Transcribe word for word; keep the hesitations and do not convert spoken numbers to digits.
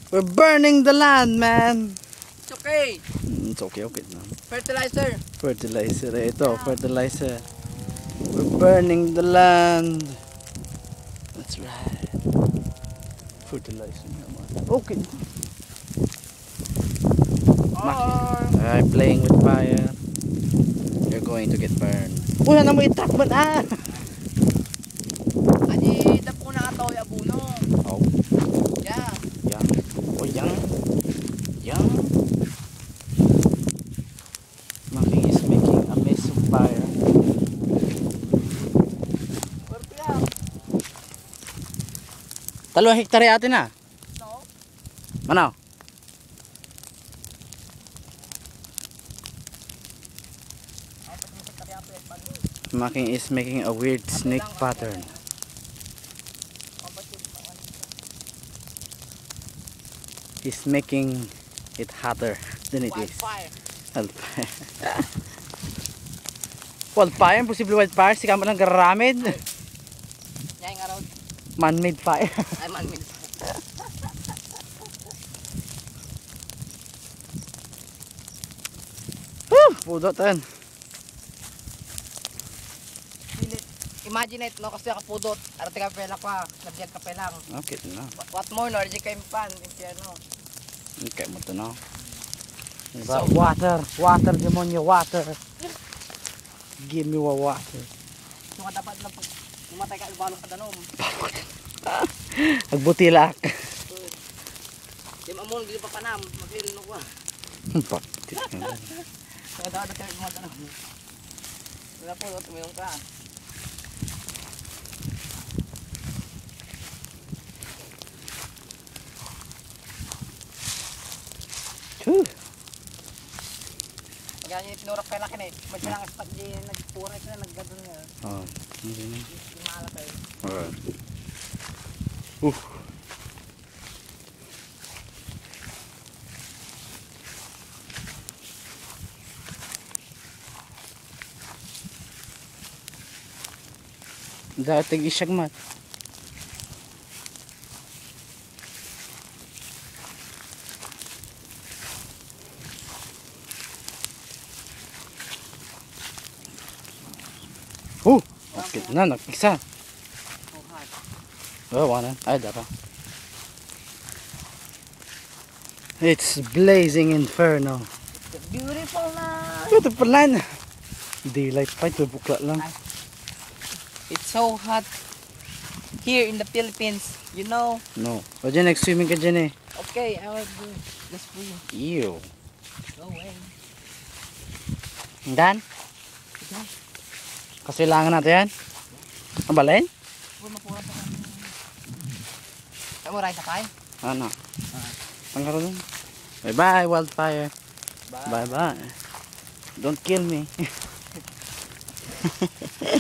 We're burning the land, man. It's okay. Mm, it's okay, okay na. Fertilizer. Fertilizer, eh, ito, fertilizer. We're burning the land. That's right. Fertilizer naman. Okay. Alright, playing with fire. You're going to get burned. Uy, ano mo itak man ah! Adi, dapo na ito yung abuno. Oh. Yeah. Yang. Oh, yang. Yang. Maki is making a mess of fire. Pwerte yan. Talwa hektare atin na. No? Manaw? Maki is making a weird snake pattern. He's making it hotter than it is. Wildfire. Wildfire. Wildfire? Posible wildfire? Sika mo lang garamid? Yan nga raw. Man-made fire. Ay, man-made fire. Woo! Pudotan. Imagine it, no? Kasi kapudot. Arati ka pela pa. Nabiyag ka pelang. Okay na. What more, no? Arati ka yung pan. Impyerno. Okay mo to na. Diba? Water. Water, demonyo. Water. Give me a water. So ka dapat na pag umatay ka, ibalong ka danom. Agbutilak. Di mamon, hindi pa panam. Mag-irin mo ko. Bakit nga. So dapat na kayo umadanom. Wala po, tumayong ka. Whew. Pag yan yung pinurap kayo laki na eh. May silang spot di nagpuray sila, naggadon nga. Oh, hindi na. Hindi maalat kayo. Alright. Uh. Dating isyagmat. Oh, okay na, nag-isa. Oh, wala. Ay, dapa. It's blazing inferno. It's a beautiful night. Beautiful land. Daylight pa, ito bukla lang. It's so hot here in the Philippines, you know. No. O dyan, nag-swimming ka dyan eh. Okay, I will do this for you. Ew. Go away. Dan? Okay. Kasilangan natin yan? Ang balayin? Huwag mapuha pa kami. Ay mo, rice akay? Ano? Pangkaro dun. Bye bye, wildfire. Bye bye. Don't kill me.